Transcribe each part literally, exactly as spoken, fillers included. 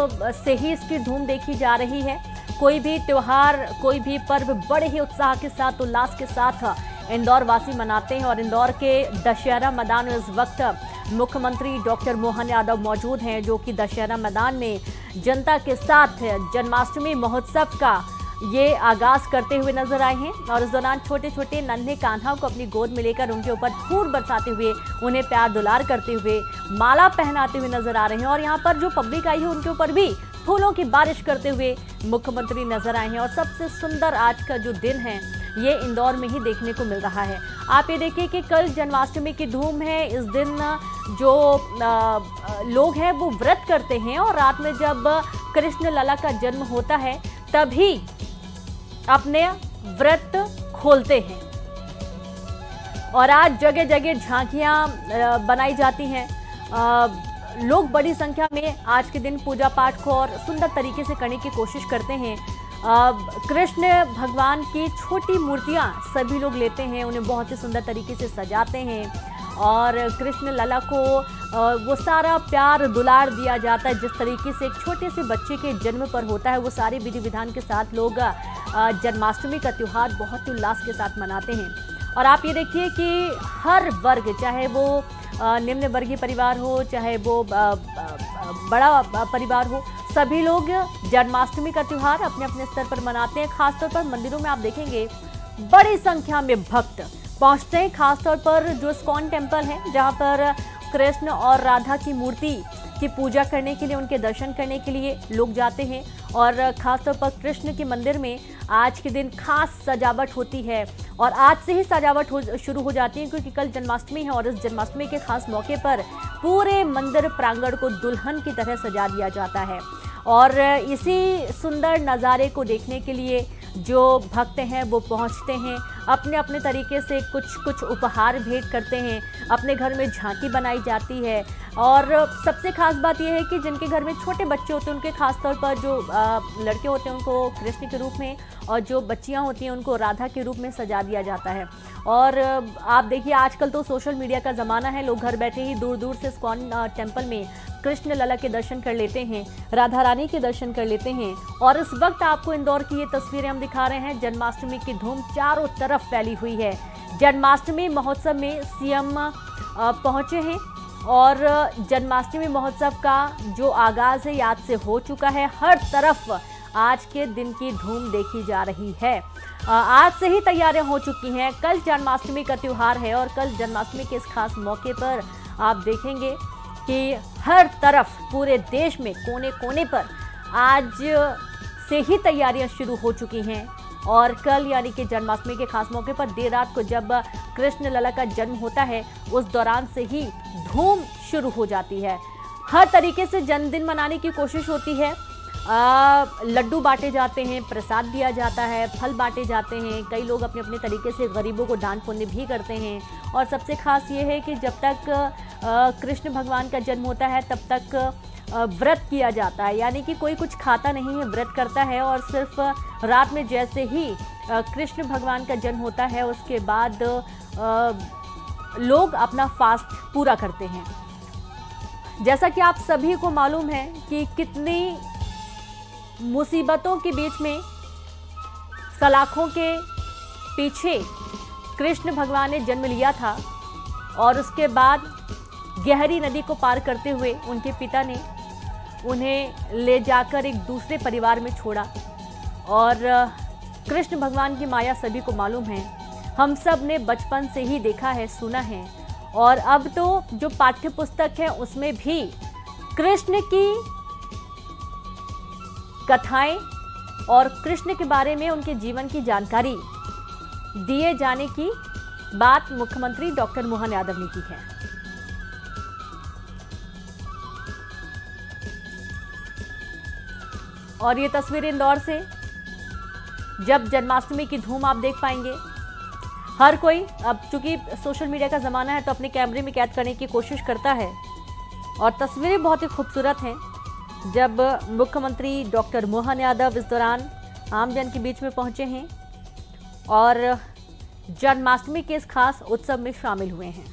से ही इसकी धूम देखी जा रही है। कोई भी त्योहार, कोई भी पर्व बड़े ही उत्साह के साथ, उल्लास के साथ इंदौर वासी मनाते हैं और इंदौर के दशहरा मैदान में इस वक्त मुख्यमंत्री डॉक्टर मोहन यादव मौजूद हैं, जो कि दशहरा मैदान में जनता के साथ जन्माष्टमी महोत्सव का ये आगाज करते हुए नजर आए हैं। और इस दौरान छोटे छोटे नन्हे कान्हा को अपनी गोद में लेकर उनके ऊपर फूल बरसाते हुए, उन्हें प्यार दुलार करते हुए, माला पहनाते हुए नजर आ रहे हैं। और यहाँ पर जो पब्लिक आई है उनके ऊपर भी फूलों की बारिश करते हुए मुख्यमंत्री नजर आए हैं। और सबसे सुंदर आज का जो दिन है ये इंदौर में ही देखने को मिल रहा है। आप ये देखिए कि कल जन्माष्टमी की धूम है। इस दिन जो आ, लोग हैं वो व्रत करते हैं और रात में जब कृष्ण लला का जन्म होता है तभी अपने व्रत खोलते हैं। और आज जगह जगह झांकियां बनाई जाती हैं। लोग बड़ी संख्या में आज के दिन पूजा पाठ को और सुंदर तरीके से करने की कोशिश करते हैं। कृष्ण भगवान की छोटी मूर्तियां सभी लोग लेते हैं, उन्हें बहुत ही सुंदर तरीके से सजाते हैं और कृष्ण लला को वो सारा प्यार दुलार दिया जाता है जिस तरीके से एक छोटे से बच्चे के जन्म पर होता है। वो सारे विधि विधान के साथ लोग जन्माष्टमी का त्यौहार बहुत ही उल्लास के साथ मनाते हैं। और आप ये देखिए कि हर वर्ग, चाहे वो निम्न वर्गीय परिवार हो, चाहे वो बड़ा परिवार हो, सभी लोग जन्माष्टमी का त्यौहार अपने अपने स्तर पर मनाते हैं। खासतौर पर मंदिरों में आप देखेंगे बड़ी संख्या में भक्त पहुंचते हैं। खासतौर पर जो इस्कॉन टेम्पल है जहां पर कृष्ण और राधा की मूर्ति की पूजा करने के लिए, उनके दर्शन करने के लिए लोग जाते हैं। और खासतौर पर कृष्ण के मंदिर में आज के दिन खास सजावट होती है और आज से ही सजावट हो शुरू हो जाती है, क्योंकि कल जन्माष्टमी है और इस जन्माष्टमी के खास मौके पर पूरे मंदिर प्रांगण को दुल्हन की तरह सजा दिया जाता है। और इसी सुंदर नज़ारे को देखने के लिए जो भक्त हैं वो पहुंचते हैं, अपने अपने तरीके से कुछ कुछ उपहार भेंट करते हैं, अपने घर में झांकी बनाई जाती है। और सबसे खास बात यह है कि जिनके घर में छोटे बच्चे होते हैं उनके खास तौर पर जो आ, लड़के होते हैं उनको कृष्ण के रूप में और जो बच्चियां होती हैं उनको राधा के रूप में सजा दिया जाता है। और आप देखिए आजकल तो सोशल मीडिया का ज़माना है, लोग घर बैठे ही दूर दूर से इस्कॉन टेम्पल में कृष्ण लला के दर्शन कर लेते हैं, राधा रानी के दर्शन कर लेते हैं। और इस वक्त आपको इंदौर की ये तस्वीरें हम दिखा रहे हैं। जन्माष्टमी की धूम चारों तरफ फैली हुई है। जन्माष्टमी महोत्सव में सीएम पहुंचे हैं और जन्माष्टमी महोत्सव का जो आगाज़ है आज से हो चुका है। हर तरफ आज के दिन की धूम देखी जा रही है। आज से ही तैयारियां हो चुकी हैं। कल जन्माष्टमी का त्यौहार है और कल जन्माष्टमी के इस खास मौके पर आप देखेंगे कि हर तरफ पूरे देश में कोने कोने पर आज से ही तैयारियां शुरू हो चुकी हैं। और कल यानी कि जन्माष्टमी के खास मौके पर देर रात को जब कृष्ण लला का जन्म होता है उस दौरान से ही धूम शुरू हो जाती है। हर तरीके से जन्मदिन मनाने की कोशिश होती है। आ, लड्डू बांटे जाते हैं, प्रसाद दिया जाता है, फल बांटे जाते हैं। कई लोग अपने अपने तरीके से गरीबों को दान पुण्य भी करते हैं। और सबसे खास ये है कि जब तक आ, कृष्ण भगवान का जन्म होता है तब तक आ, व्रत किया जाता है, यानी कि कोई कुछ खाता नहीं है, व्रत करता है। और सिर्फ रात में जैसे ही आ, कृष्ण भगवान का जन्म होता है उसके बाद आ, लोग अपना फास्ट पूरा करते हैं। जैसा कि आप सभी को मालूम है कि कितनी मुसीबतों के बीच में सलाखों के पीछे कृष्ण भगवान ने जन्म लिया था और उसके बाद गहरी नदी को पार करते हुए उनके पिता ने उन्हें ले जाकर एक दूसरे परिवार में छोड़ा। और कृष्ण भगवान की माया सभी को मालूम है, हम सब ने बचपन से ही देखा है, सुना है। और अब तो जो पाठ्य पुस्तक है उसमें भी कृष्ण की कथाएं और कृष्ण के बारे में उनके जीवन की जानकारी दिए जाने की बात मुख्यमंत्री डॉक्टर मोहन यादव ने की है। और ये तस्वीर इंदौर से जब जन्माष्टमी की धूम आप देख पाएंगे। हर कोई अब चूंकि सोशल मीडिया का ज़माना है तो अपने कैमरे में कैद करने की कोशिश करता है और तस्वीरें बहुत ही खूबसूरत हैं। जब मुख्यमंत्री डॉक्टर मोहन यादव इस दौरान आमजन के बीच में पहुंचे हैं और जन्माष्टमी के इस खास उत्सव में शामिल हुए हैं।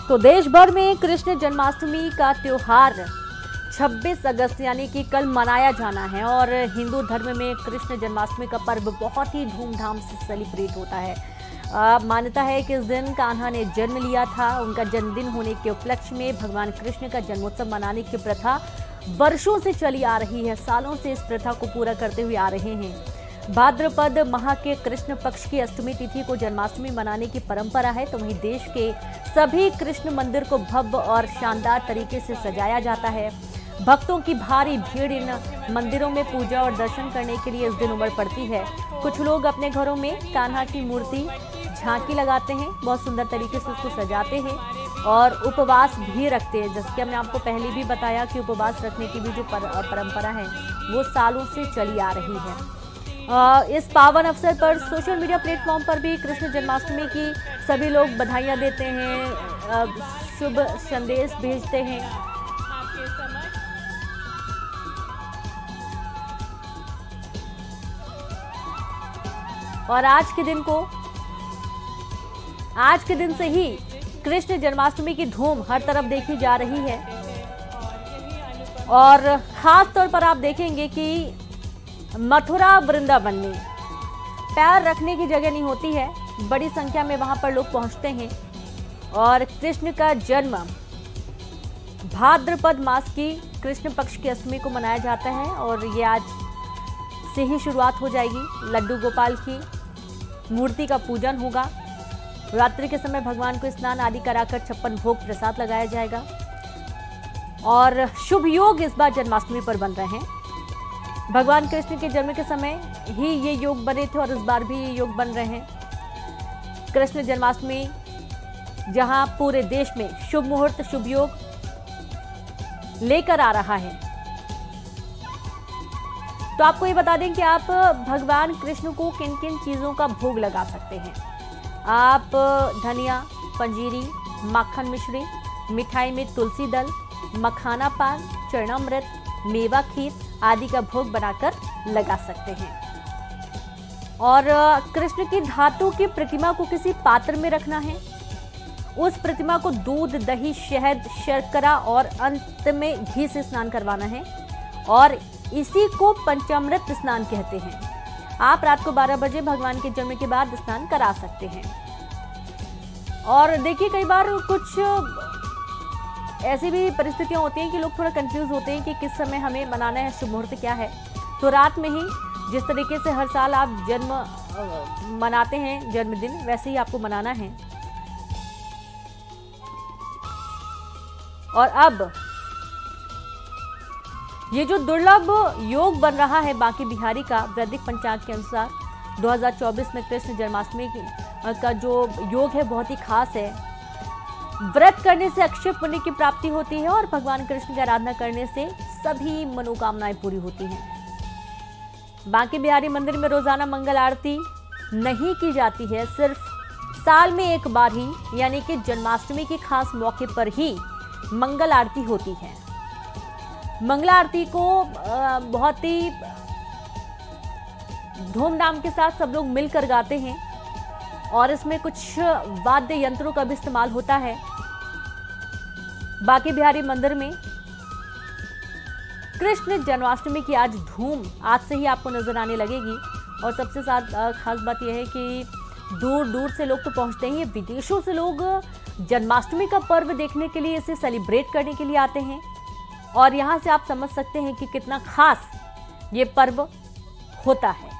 तो देश भर में कृष्ण जन्माष्टमी का त्योहार छब्बीस अगस्त यानी कि कल मनाया जाना है और हिंदू धर्म में कृष्ण जन्माष्टमी का पर्व बहुत ही धूमधाम से सेलिब्रेट होता है। आ, मान्यता है कि इस दिन कान्हा ने जन्म लिया था। उनका जन्मदिन होने के उपलक्ष्य में भगवान कृष्ण का जन्मोत्सव मनाने की प्रथा वर्षों से चली आ रही है। सालों से इस प्रथा को पूरा करते हुए आ रहे हैं। भाद्रपद माह के कृष्ण पक्ष की अष्टमी तिथि को जन्माष्टमी मनाने की परंपरा है। तो वहीं देश के सभी कृष्ण मंदिर को भव्य और शानदार तरीके से सजाया जाता है। भक्तों की भारी भीड़ इन मंदिरों में पूजा और दर्शन करने के लिए इस दिन उमड़ पड़ती है। कुछ लोग अपने घरों में कान्हा की मूर्ति झांकी लगाते हैं, बहुत सुंदर तरीके से उसको सजाते हैं और उपवास भी रखते हैं। जैसे कि हमने आपको पहले भी बताया कि उपवास रखने की भी जो पर, परंपरा है वो सालों से चली आ रही है। इस पावन अवसर पर सोशल मीडिया प्लेटफॉर्म पर भी कृष्ण जन्माष्टमी की सभी लोग बधाइयां देते हैं, शुभ संदेश भेजते हैं। और आज के दिन को आज के दिन से ही कृष्ण जन्माष्टमी की धूम हर तरफ देखी जा रही है और खास तौर पर आप देखेंगे कि मथुरा वृंदावन में पैर रखने की जगह नहीं होती है। बड़ी संख्या में वहां पर लोग पहुंचते हैं और कृष्ण का जन्म भाद्रपद मास की कृष्ण पक्ष की अष्टमी को मनाया जाता है और ये आज से ही शुरुआत हो जाएगी। लड्डू गोपाल की मूर्ति का पूजन होगा। रात्रि के समय भगवान को स्नान आदि कराकर छप्पन भोग प्रसाद लगाया जाएगा और शुभ योग इस बार जन्माष्टमी पर बन रहे हैं। भगवान कृष्ण के जन्म के समय ही ये योग बने थे और इस बार भी ये योग बन रहे हैं। कृष्ण जन्माष्टमी जहां पूरे देश में शुभ मुहूर्त शुभ योग लेकर आ रहा है। तो आपको ये बता दें कि आप भगवान कृष्ण को किन किन चीजों का भोग लगा सकते हैं। आप धनिया, पंजीरी, माखन मिश्री, मिठाई में तुलसी दल, मखाना पान, चरणामृत, मेवा खीर आदि का भोग बनाकर लगा सकते हैं। और कृष्ण की धातु की प्रतिमा को किसी पात्र में रखना है। उस प्रतिमा को दूध, दही, शहद, शर्करा और अंत में घी से स्नान करवाना है और इसी को पंचामृत स्नान कहते हैं। आप रात को बारह बजे भगवान के जन्म के बाद स्नान करा सकते हैं। और देखिए कई बार कुछ ऐसी भी परिस्थितियां होती हैं कि लोग थोड़ा कंफ्यूज होते हैं कि किस समय हमें मनाना है, शुभ मुहूर्त क्या है। तो रात में ही जिस तरीके से हर साल आप जन्म मनाते हैं जन्मदिन, वैसे ही आपको मनाना है। और अब ये जो दुर्लभ योग बन रहा है बांके बिहारी का, वैदिक पंचांग के अनुसार दो हज़ार चौबीस में कृष्ण जन्माष्टमी का जो योग है बहुत ही खास है। व्रत करने से अक्षय पुण्य की प्राप्ति होती है और भगवान कृष्ण की आराधना करने से सभी मनोकामनाएं पूरी होती हैं। बांके बिहारी मंदिर में रोजाना मंगल आरती नहीं की जाती है, सिर्फ साल में एक बार ही यानी कि जन्माष्टमी के खास मौके पर ही मंगल आरती होती है। मंगल आरती को बहुत ही धूमधाम के साथ सब लोग मिलकर गाते हैं और इसमें कुछ वाद्य यंत्रों का भी इस्तेमाल होता है। बांके बिहारी मंदिर में कृष्ण जन्माष्टमी की आज धूम आज से ही आपको नजर आने लगेगी। और सबसे साथ खास बात यह है कि दूर दूर से लोग तो पहुंचते ही, विदेशों से लोग जन्माष्टमी का पर्व देखने के लिए, इसे सेलिब्रेट करने के लिए आते हैं। और यहां से आप समझ सकते हैं कि कितना खास ये पर्व होता है।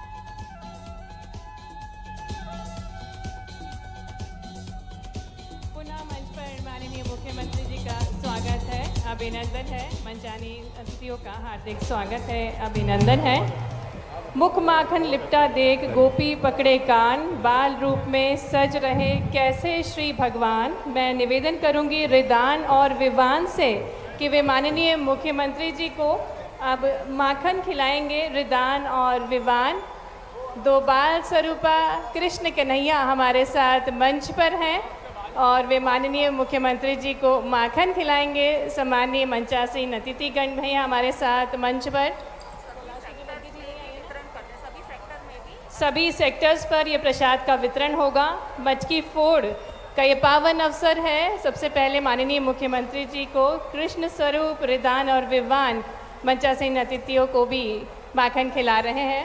मुख्यमंत्री जी का स्वागत है, अभिनंदन है। मंचानी अतिथियों का हार्दिक स्वागत है, अभिनंदन है। मुख माखन लिपटा देख गोपी पकड़े कान, बाल रूप में सज रहे कैसे श्री भगवान। मैं निवेदन करूंगी रिदान और विवान से कि वे माननीय मुख्यमंत्री जी को अब माखन खिलाएंगे। रिदान और विवान दो बाल स्वरूपा कृष्ण कन्हैया हमारे साथ मंच पर हैं और वे माननीय मुख्यमंत्री जी को माखन खिलाएंगे। सम्मानीय मंचासीन अतिथिगण भैया हमारे साथ मंच पर। सभी सेक्टर्स पर यह प्रसाद का वितरण होगा। मटकी फोड़ का ये पावन अवसर है। सबसे पहले माननीय मुख्यमंत्री जी को कृष्ण स्वरूप रिदान और विवान मंचासीन अतिथियों को भी माखन खिला रहे हैं।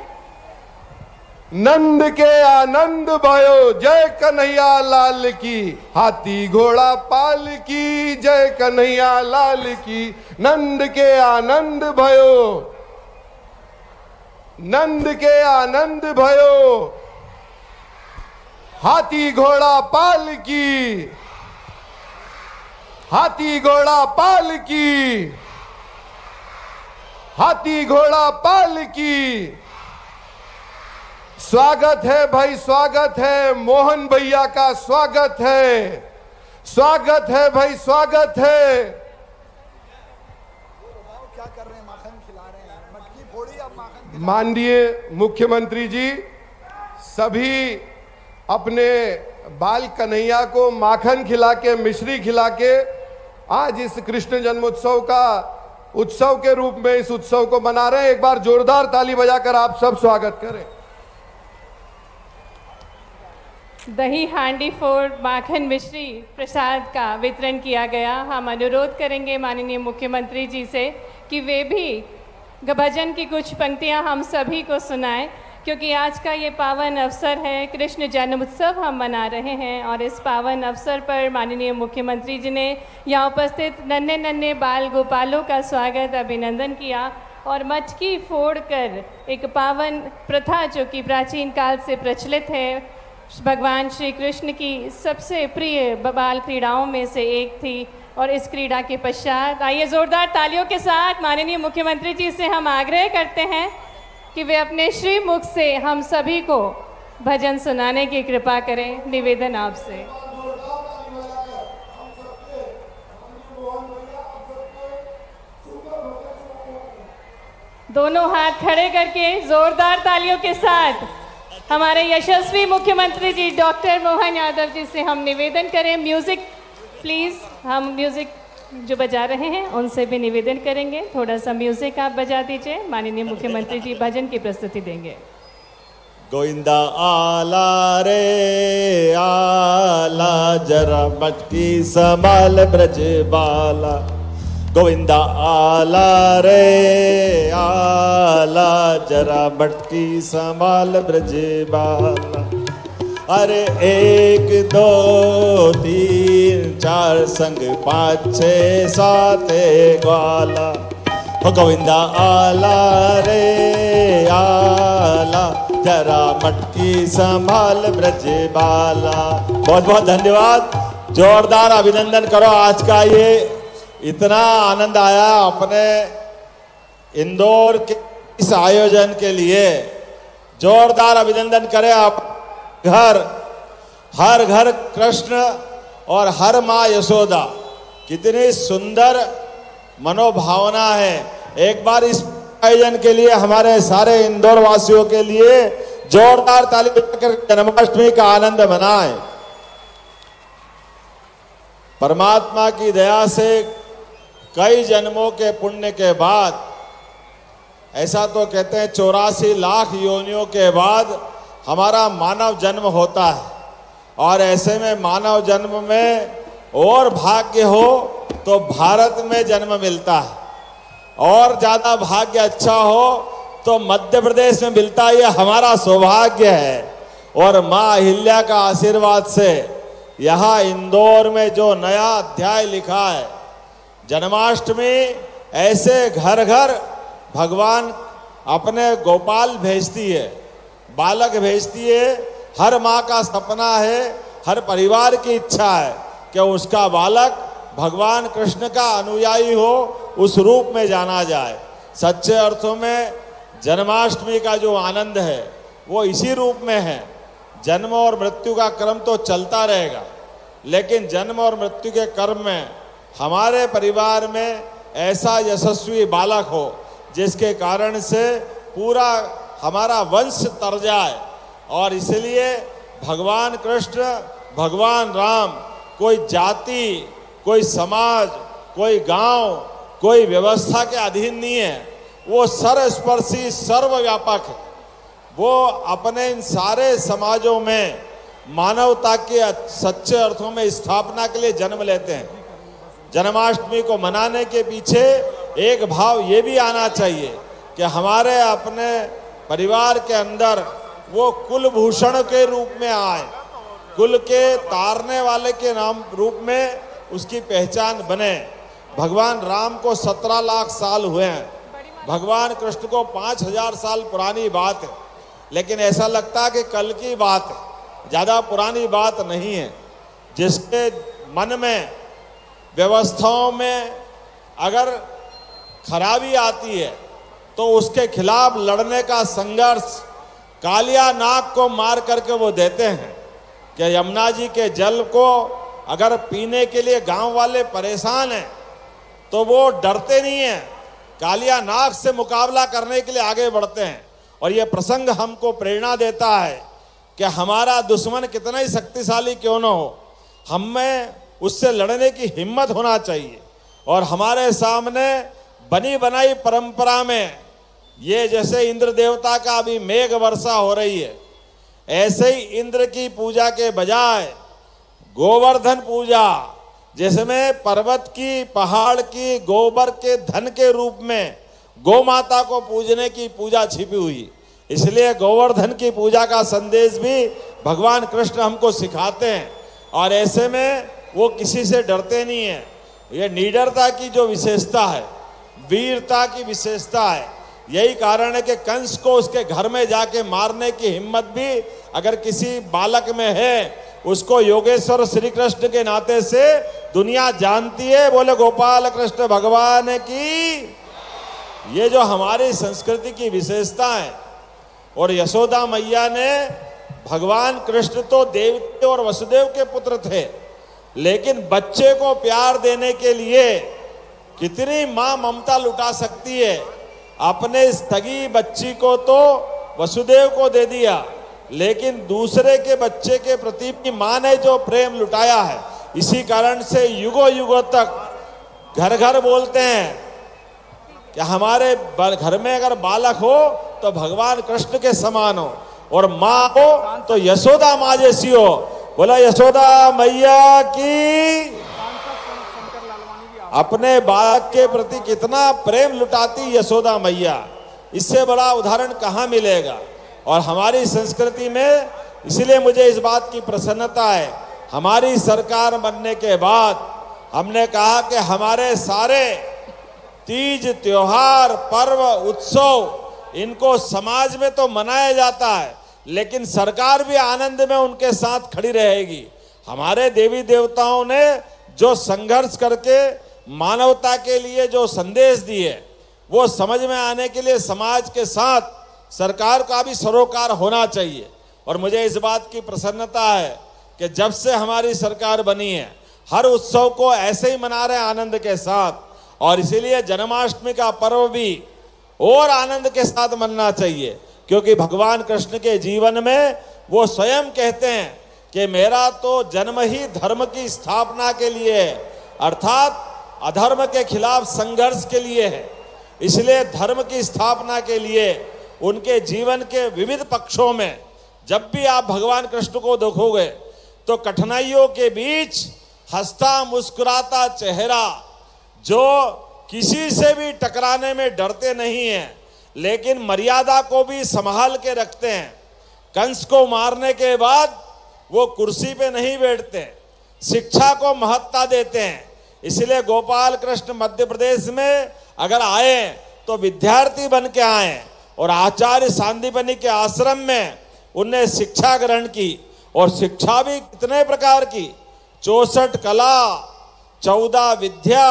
नंद के आनंद भयो जय कन्हैया लाल की, हाथी घोड़ा पाल की जय कन्हैया लाल की। नंद के आनंद भयो, नंद के आनंद भयो, हाथी घोड़ा पाल की, हाथी घोड़ा पाल की, हाथी घोड़ा पाल की। स्वागत है भाई, स्वागत है मोहन भैया का, स्वागत है, स्वागत है भाई, स्वागत है। क्या कर रहे हैं? माखन खिला रहे हैं, मटकी फोड़ी, अब माखन। माननीय मुख्यमंत्री जी सभी अपने बाल कन्हैया को माखन खिला के, मिश्री खिला के आज इस कृष्ण जन्मोत्सव का उत्सव के रूप में इस उत्सव को मना रहे हैं। एक बार जोरदार ताली बजाकर आप सब स्वागत करें। दही हांडी फोड़ माखन मिश्री प्रसाद का वितरण किया गया। हम अनुरोध करेंगे माननीय मुख्यमंत्री जी से कि वे भी भजन की कुछ पंक्तियां हम सभी को सुनाएं, क्योंकि आज का ये पावन अवसर है, कृष्ण जन्मोत्सव हम मना रहे हैं। और इस पावन अवसर पर माननीय मुख्यमंत्री जी ने यहाँ उपस्थित नन्हे नन्हे बाल गोपालों का स्वागत, अभिनंदन किया और मटकी फोड़कर एक पावन प्रथा जो कि प्राचीन काल से प्रचलित है, भगवान श्री कृष्ण की सबसे प्रिय बाल क्रीड़ाओं में से एक थी। और इस क्रीड़ा के पश्चात आइए जोरदार तालियों के साथ माननीय मुख्यमंत्री जी से हम आग्रह करते हैं कि वे अपने श्री मुख से हम सभी को भजन सुनाने की कृपा करें। निवेदन आपसे। दोनों हाथ खड़े करके जोरदार तालियों के साथ हमारे यशस्वी मुख्यमंत्री जी डॉक्टर मोहन यादव जी से हम निवेदन करें, म्यूजिक प्लीज। हम म्यूजिक जो बजा रहे हैं उनसे भी निवेदन करेंगे, थोड़ा सा म्यूजिक आप बजा दीजिए। माननीय मुख्यमंत्री जी भजन की प्रस्तुति देंगे। गोविंदा आला रे आला, जरा मटकी संभाल ब्रज बाला। गोविंदा आला रे आला, जरा मटकी संभाल ब्रज बाला। अरे एक दो तीन चार संग पाँच छः सात ग्वाला। हो गोविंदा आला रे आला, जरा मटकी संभाल ब्रज बाला। बहुत बहुत धन्यवाद, जोरदार अभिनंदन करो। आज का ये इतना आनंद आया अपने इंदौर के इस आयोजन के लिए, जोरदार अभिनंदन करें आप। घर हर घर कृष्ण और हर माँ यशोदा, कितनी सुंदर मनोभावना है। एक बार इस आयोजन के लिए हमारे सारे इंदौर वासियों के लिए जोरदार ताली बजाकर जन्माष्टमी का आनंद मनाएं। परमात्मा की दया से कई जन्मों के पुण्य के बाद, ऐसा तो कहते हैं चौरासी लाख योनियों के बाद हमारा मानव जन्म होता है। और ऐसे में मानव जन्म में और भाग्य हो तो भारत में जन्म मिलता है, और ज़्यादा भाग्य अच्छा हो तो मध्य प्रदेश में मिलता है। ये हमारा सौभाग्य है। और माँ अहिल्या का आशीर्वाद से यहाँ इंदौर में जो नया अध्याय लिखा है, जन्माष्टमी, ऐसे घर घर भगवान अपने गोपाल भेजती है, बालक भेजती है। हर माँ का सपना है, हर परिवार की इच्छा है कि उसका बालक भगवान कृष्ण का अनुयायी हो, उस रूप में जाना जाए। सच्चे अर्थों में जन्माष्टमी का जो आनंद है वो इसी रूप में है। जन्म और मृत्यु का क्रम तो चलता रहेगा, लेकिन जन्म और मृत्यु के क्रम में हमारे परिवार में ऐसा यशस्वी बालक हो जिसके कारण से पूरा हमारा वंश तर जाए। और इसलिए भगवान कृष्ण, भगवान राम कोई जाति, कोई समाज, कोई गांव, कोई व्यवस्था के अधीन नहीं है। वो सर्वस्पर्शी, सर्वव्यापक है। वो अपने इन सारे समाजों में मानवता के सच्चे अर्थों में स्थापना के लिए जन्म लेते हैं। जन्माष्टमी को मनाने के पीछे एक भाव ये भी आना चाहिए कि हमारे अपने परिवार के अंदर वो कुलभूषण के रूप में आए, कुल के तारने वाले के नाम रूप में उसकी पहचान बने। भगवान राम को सत्रह लाख साल हुए हैं, भगवान कृष्ण को पाँच हजार साल पुरानी बात है, लेकिन ऐसा लगता है कि कल की बात है, ज़्यादा पुरानी बात नहीं है। जिसके मन में व्यवस्थाओं में अगर खराबी आती है तो उसके खिलाफ लड़ने का संघर्ष कालिया नाग को मार करके वो देते हैं कि यमुना जी के जल को अगर पीने के लिए गांव वाले परेशान हैं तो वो डरते नहीं हैं, कालिया नाग से मुकाबला करने के लिए आगे बढ़ते हैं। और ये प्रसंग हमको प्रेरणा देता है कि हमारा दुश्मन कितना ही शक्तिशाली क्यों न हो, हमें उससे लड़ने की हिम्मत होना चाहिए। और हमारे सामने बनी बनाई परंपरा में ये जैसे इंद्र देवता का अभी मेघ वर्षा हो रही है, ऐसे ही इंद्र की पूजा के बजाय गोवर्धन पूजा, जिसमें पर्वत की, पहाड़ की, गोबर के धन के रूप में गौ माता को पूजने की पूजा छिपी हुई। इसलिए गोवर्धन की पूजा का संदेश भी भगवान कृष्ण हमको सिखाते हैं। और ऐसे में वो किसी से डरते नहीं है। ये निडरता की जो विशेषता है, वीरता की विशेषता है, यही कारण है कि कंस को उसके घर में जाके मारने की हिम्मत भी अगर किसी बालक में है, उसको योगेश्वर श्री कृष्ण के नाते से दुनिया जानती है। बोले गोपाल कृष्ण भगवान की। ये जो हमारी संस्कृति की विशेषता है। और यशोदा मैया ने, भगवान कृष्ण तो देवते और वसुदेव के पुत्र थे, लेकिन बच्चे को प्यार देने के लिए कितनी मां ममता लुटा सकती है। अपने स्थगी बच्ची को तो वसुदेव को दे दिया, लेकिन दूसरे के बच्चे के प्रति भी मां ने जो प्रेम लुटाया है, इसी कारण से युगों युगों तक घर घर बोलते हैं कि हमारे घर में अगर बालक हो तो भगवान कृष्ण के समान हो, और माँ हो तो यशोदा माँ जैसी हो। बोला यशोदा मैया की। अपने बालक के प्रति कितना प्रेम लुटाती यशोदा मैया, इससे बड़ा उदाहरण कहाँ मिलेगा। और हमारी संस्कृति में इसलिए मुझे इस बात की प्रसन्नता है, हमारी सरकार बनने के बाद हमने कहा कि हमारे सारे तीज, त्योहार, पर्व, उत्सव, इनको समाज में तो मनाया जाता है, लेकिन सरकार भी आनंद में उनके साथ खड़ी रहेगी। हमारे देवी देवताओं ने जो संघर्ष करके मानवता के लिए जो संदेश दिए, वो समझ में आने के लिए समाज के साथ सरकार का भी सरोकार होना चाहिए। और मुझे इस बात की प्रसन्नता है कि जब से हमारी सरकार बनी है, हर उत्सव को ऐसे ही मना रहे हैं आनंद के साथ। और इसीलिए जन्माष्टमी का पर्व भी और आनंद के साथ मनना चाहिए, क्योंकि भगवान कृष्ण के जीवन में वो स्वयं कहते हैं कि मेरा तो जन्म ही धर्म की स्थापना के लिए है, अर्थात अधर्म के खिलाफ संघर्ष के लिए है। इसलिए धर्म की स्थापना के लिए उनके जीवन के विविध पक्षों में जब भी आप भगवान कृष्ण को देखोगे तो कठिनाइयों के बीच हंसता मुस्कुराता चेहरा, जो किसी से भी टकराने में डरते नहीं हैं, लेकिन मर्यादा को भी संभाल के रखते हैं। कंस को मारने के बाद वो कुर्सी पे नहीं बैठते, शिक्षा को महत्ता देते हैं। इसलिए गोपाल कृष्ण मध्य प्रदेश में अगर आए तो विद्यार्थी बन के आए, और आचार्य सांदीपनि के आश्रम में उनने शिक्षा ग्रहण की। और शिक्षा भी कितने प्रकार की, चौसठ कला, चौदह विद्या,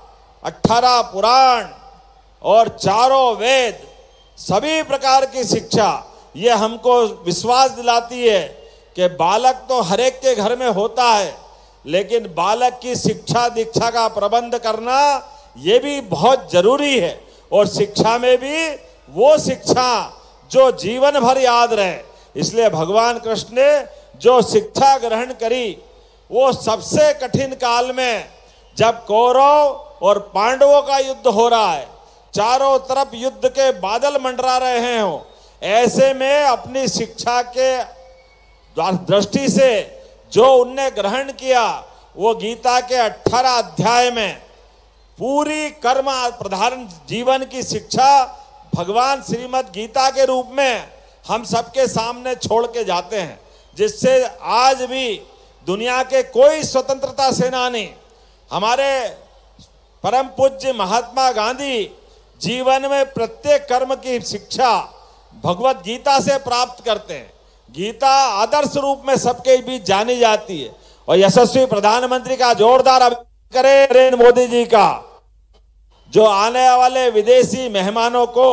अठारह पुराण और चारों वेद, सभी प्रकार की शिक्षा। ये हमको विश्वास दिलाती है कि बालक तो हर एक के घर में होता है, लेकिन बालक की शिक्षा दीक्षा का प्रबंध करना ये भी बहुत जरूरी है। और शिक्षा में भी वो शिक्षा जो जीवन भर याद रहे। इसलिए भगवान कृष्ण ने जो शिक्षा ग्रहण करी, वो सबसे कठिन काल में, जब कौरव और पांडवों का युद्ध हो रहा है, चारों तरफ युद्ध के बादल मंडरा रहे हो, ऐसे में अपनी शिक्षा के दृष्टि से जो उनने ग्रहण किया वो गीता के अठारह अध्याय में पूरी कर्म प्रधान जीवन की शिक्षा भगवान श्रीमद् गीता के रूप में हम सबके सामने छोड़ के जाते हैं, जिससे आज भी दुनिया के कोई स्वतंत्रता सेनानी, हमारे परम पूज्य महात्मा गांधी जीवन में प्रत्येक कर्म की शिक्षा भगवत गीता से प्राप्त करते हैं। गीता आदर्श रूप में सबके बीच जानी जाती है और यशस्वी प्रधानमंत्री का जोरदार अभिनंदन करें नरेंद्र मोदी जी का, जो आने वाले विदेशी मेहमानों को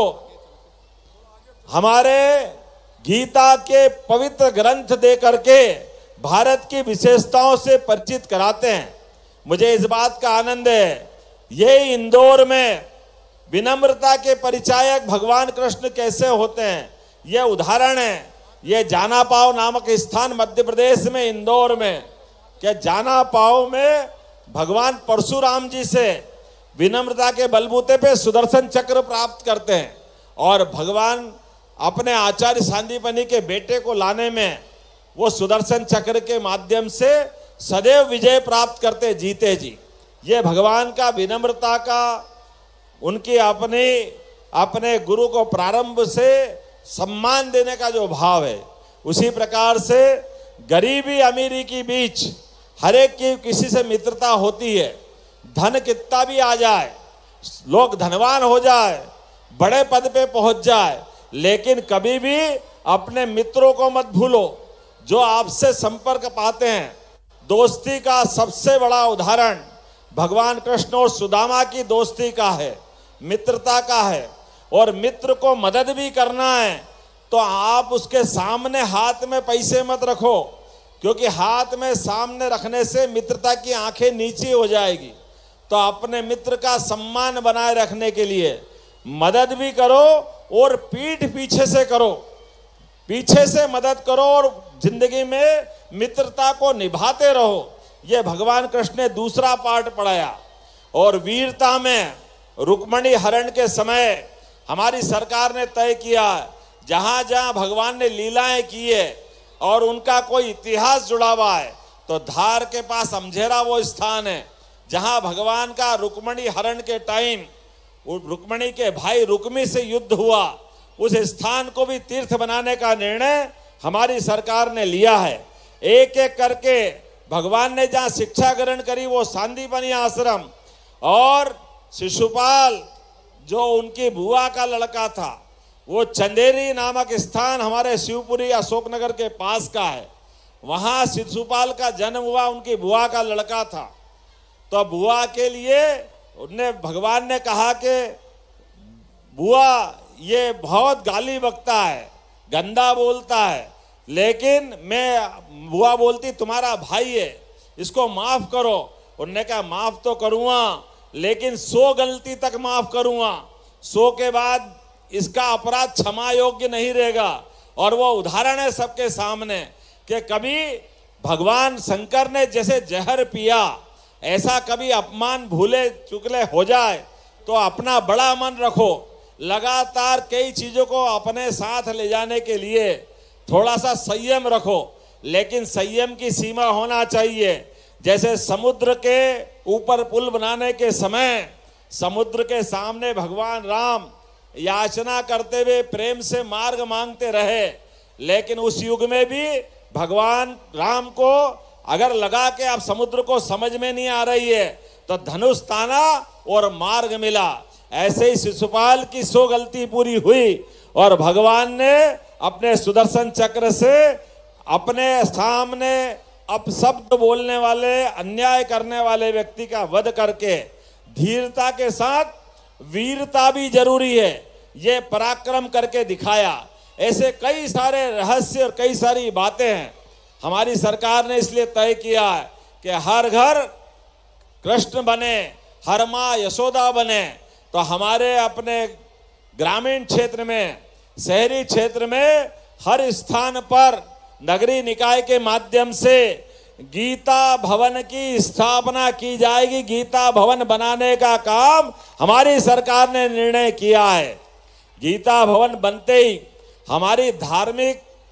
हमारे गीता के पवित्र ग्रंथ दे करके भारत की विशेषताओं से परिचित कराते हैं। मुझे इस बात का आनंद है, ये इंदौर में विनम्रता के परिचायक भगवान कृष्ण कैसे होते हैं ये उदाहरण है। ये जाना पाव नामक स्थान मध्य प्रदेश में इंदौर में, क्या जाना पाव में भगवान परशुराम जी से विनम्रता के बलबूते पे सुदर्शन चक्र प्राप्त करते हैं और भगवान अपने आचार्य सांदीपनि के बेटे को लाने में वो सुदर्शन चक्र के माध्यम से सदैव विजय प्राप्त करते जीते जी। ये भगवान का विनम्रता का, उनकी अपने अपने गुरु को प्रारंभ से सम्मान देने का जो भाव है, उसी प्रकार से गरीबी अमीरी के बीच हर एक की किसी से मित्रता होती है। धन कितना भी आ जाए, लोग धनवान हो जाए, बड़े पद पे पहुंच जाए, लेकिन कभी भी अपने मित्रों को मत भूलो जो आपसे संपर्क पाते हैं। दोस्ती का सबसे बड़ा उदाहरण भगवान कृष्ण और सुदामा की दोस्ती का है, मित्रता का है। और मित्र को मदद भी करना है तो आप उसके सामने हाथ में पैसे मत रखो, क्योंकि हाथ में सामने रखने से मित्रता की आंखें नीची हो जाएगी। तो अपने मित्र का सम्मान बनाए रखने के लिए मदद भी करो और पीठ पीछे से करो, पीछे से मदद करो और जिंदगी में मित्रता को निभाते रहो। ये भगवान कृष्ण ने दूसरा पाठ पढ़ाया। और वीरता में रुक्मणी हरण के समय हमारी सरकार ने तय किया, जहां जहां भगवान ने लीलाएं की है और उनका कोई इतिहास जुड़ा हुआ है, तो धार के पास अमझेरा वो स्थान है जहां भगवान का रुक्मणी हरण के टाइम रुक्मणी के भाई रुक्मी से युद्ध हुआ। उस स्थान को भी तीर्थ बनाने का निर्णय हमारी सरकार ने लिया है। एक एक करके भगवान ने जहां शिक्षा ग्रहण करी वो सांदीपनि आश्रम, और शिशुपाल जो उनकी बुआ का लड़का था वो चंदेरी नामक स्थान हमारे शिवपुरी अशोकनगर के पास का है। वहां शिशुपाल का जन्म हुआ, उनकी बुआ का लड़का था। तो बुआ के लिए उन्हें भगवान ने कहा कि बुआ ये बहुत गाली बकता है, गंदा बोलता है, लेकिन मैं बुआ बोलती तुम्हारा भाई है, इसको माफ करो। उन्होंने कहा माफ तो करूँगा, लेकिन सौ गलती तक माफ करूँगा, सौ के बाद इसका अपराध क्षमा योग्य नहीं रहेगा। और वो उदाहरण है सबके सामने कि कभी भगवान शंकर ने जैसे जहर पिया, ऐसा कभी अपमान भूले चुकले हो जाए तो अपना बड़ा मन रखो। लगातार कई चीज़ों को अपने साथ ले जाने के लिए थोड़ा सा संयम रखो, लेकिन संयम की सीमा होना चाहिए। जैसे समुद्र के ऊपर पुल बनाने के समय समुद्र के सामने भगवान राम याचना करते हुए प्रेम से मार्ग मांगते रहे, लेकिन उस युग में भी भगवान राम को अगर लगा के आप समुद्र को समझ में नहीं आ रही है तो धनुष ताना और मार्ग मिला। ऐसे ही शिशुपाल की सौ गलती पूरी हुई और भगवान ने अपने सुदर्शन चक्र से अपने सामने अपशब्द बोलने वाले, अन्याय करने वाले व्यक्ति का वध करके धीरता के साथ वीरता भी जरूरी है, ये पराक्रम करके दिखाया। ऐसे कई सारे रहस्य और कई सारी बातें हैं। हमारी सरकार ने इसलिए तय किया है कि हर घर कृष्ण बने, हर माँ यशोदा बने। तो हमारे अपने ग्रामीण क्षेत्र में, शहरी क्षेत्र में हर स्थान पर नगरीय निकाय के माध्यम से गीता भवन की स्थापना की जाएगी। गीता भवन बनाने का काम हमारी सरकार ने निर्णय किया है। गीता भवन बनते ही हमारी धार्मिक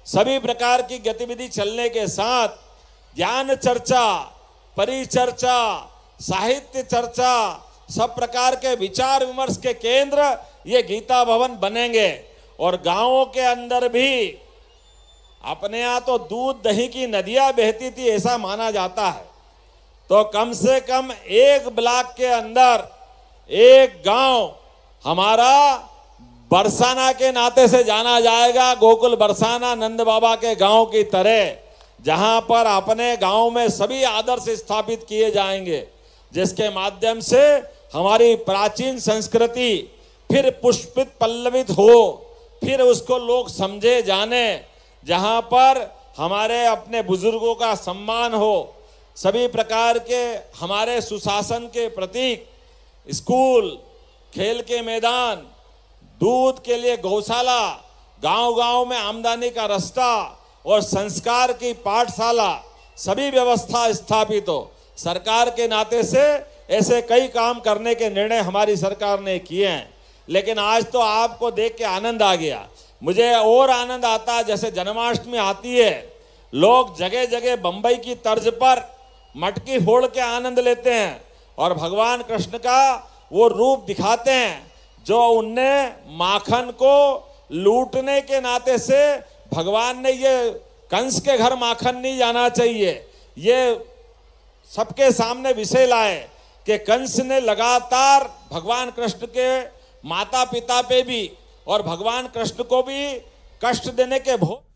सभी प्रकार की गतिविधि चलने के साथ ज्ञान चर्चा, परिचर्चा, साहित्य चर्चा, सब प्रकार के विचार विमर्श के केंद्र ये गीता भवन बनेंगे। और गांवों के अंदर भी अपने यहाँ तो दूध दही की नदियां बहती थी ऐसा माना जाता है, तो कम से कम एक ब्लॉक के अंदर एक गांव हमारा बरसाना के नाते से जाना जाएगा, गोकुल बरसाना नंद बाबा के गांव की तरह, जहां पर अपने गांव में सभी आदर्श स्थापित किए जाएंगे, जिसके माध्यम से हमारी प्राचीन संस्कृति फिर पुष्पित पल्लवित हो, फिर उसको लोग समझे जाने, जहां पर हमारे अपने बुजुर्गों का सम्मान हो, सभी प्रकार के हमारे सुशासन के प्रतीक स्कूल, खेल के मैदान, दूध के लिए गौशाला, गांव-गांव में आमदनी का रास्ता और संस्कार की पाठशाला, सभी व्यवस्था स्थापित हो। सरकार के नाते से ऐसे कई काम करने के निर्णय हमारी सरकार ने किए हैं। लेकिन आज तो आपको देख के आनंद आ गया, मुझे और आनंद आता है। जैसे जन्माष्टमी आती है, लोग जगह जगह बंबई की तर्ज पर मटकी फोड़ के आनंद लेते हैं और भगवान कृष्ण का वो रूप दिखाते हैं, जो उनने माखन को लूटने के नाते से भगवान ने ये कंस के घर माखन नहीं जाना चाहिए, ये सबके सामने विषय लाए कि कंस ने लगातार भगवान कृष्ण के माता पिता पे भी और भगवान कृष्ण को भी कष्ट देने के भोग